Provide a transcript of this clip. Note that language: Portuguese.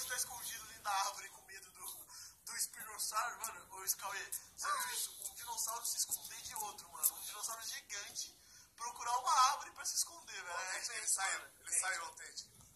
pode estar escondido dentro da árvore com medo do espinossauro, mano. Ô, Cauê, você viu isso? Um dinossauro se esconder de outro, mano. Um dinossauro gigante procurar uma árvore pra se esconder, velho. Ele saiu autêntico.